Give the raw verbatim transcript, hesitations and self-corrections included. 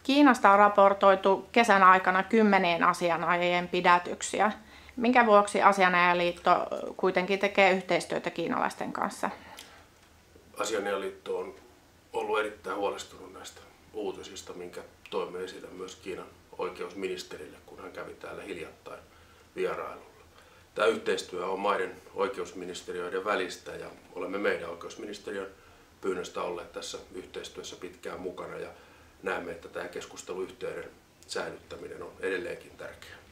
Kiinasta on raportoitu kesän aikana kymmenien asianajajien pidätyksiä. Minkä vuoksi Asianajajaliitto kuitenkin tekee yhteistyötä kiinalaisten kanssa? Asianajajaliitto on ollut erittäin huolestunut näistä uutisista, minkä toimme esille myös Kiinan oikeusministerille, kun hän kävi täällä hiljattain vierailulla. Tämä yhteistyö on maiden oikeusministeriöiden välistä ja olemme meidän oikeusministeriön pyynnöstä olleet tässä yhteistyössä pitkään mukana ja näemme, että tämä keskusteluyhteyden säilyttäminen on edelleenkin tärkeää.